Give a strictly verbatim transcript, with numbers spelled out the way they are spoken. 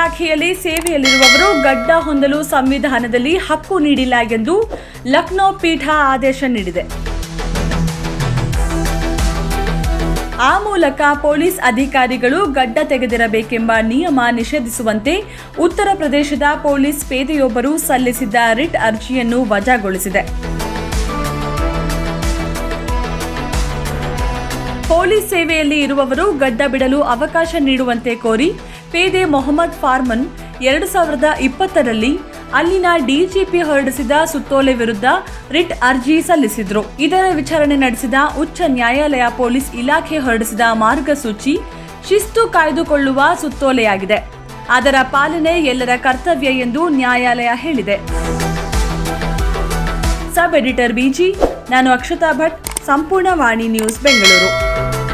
ಇಲಾಖೆಯಲ್ಲಿ ಸೇವೆಯಲ್ಲಿರುವವರು ಗಡ್ಡ ಹೊಂದಲು ಸಂವಿಧಾನದಲ್ಲಿ ಹಕ್ಕು ನೀಡಿಲ್ಲ ಎಂದು ಲಕ್ನೋ ಪೀಠ ಆದೇಶ ನೀಡಿದೆ. ಆ ಮೂಲಕ ಪೊಲೀಸ್ ಅಧಿಕಾರಿಗಳು ಗಡ್ಡ ತೆಗೆದಿರಬೇಕೆಂಬ ನಿಯಮ ನಿಷೇಧಿಸುವಂತೆ ಉತ್ತರ ಪ್ರದೇಶದ ಪೊಲೀಸ್ ಪೇದೆಯೊಬ್ಬರು ಸಲ್ಲಿಸಿದ್ದ ರಿಟ್ ಅರ್ಜಿಯನ್ನು ವಜಾಗೊಳಿಸಿದೆ. ಪೊಲೀಸ್ ಸೇವೆಯಲ್ಲಿ ಇರುವವರು ಗಡ್ಡ ಬಿಡಲು ಅವಕಾಶ ನೀಡುವಂತೆ ಕೋರಿ ಪೇದೆ ಮೊಹಮ್ಮದ್ ಫಾರ್ಮನ್ ಎರಡು ಸಾವಿರದ ಇಪ್ಪತ್ತರಲ್ಲಿ ಅಲ್ಲಿನ ಡಿಜಿಪಿ ಹೊರಡಿಸಿದ ಸುತ್ತೋಲೆ ವಿರುದ್ಧ ರಿಟ್ ಅರ್ಜಿ ಸಲ್ಲಿಸಿದ್ರು. ಇದರ ವಿಚಾರಣೆ ನಡೆಸಿದ ಉಚ್ಚ ನ್ಯಾಯಾಲಯ ಪೊಲೀಸ್ ಇಲಾಖೆ ಹೊರಡಿಸಿದ ಮಾರ್ಗಸೂಚಿ ಶಿಸ್ತು ಕಾಯ್ದುಕೊಳ್ಳುವ ಸುತ್ತೋಲೆಯಾಗಿದೆ. ಅದರ ಪಾಲನೆ ಎಲ್ಲರ ಕರ್ತವ್ಯ ಎಂದು ನ್ಯಾಯಾಲಯ ಹೇಳಿದೆ. ಸಬ್ ಎಡಿಟರ್ ಬಿಜಿ, ನಾನು ಅಕ್ಷತಾ ಭಟ್, ಸಂಪೂರ್ಣ ವಾಣಿ ನ್ಯೂಸ್ ಬೆಂಗಳೂರು.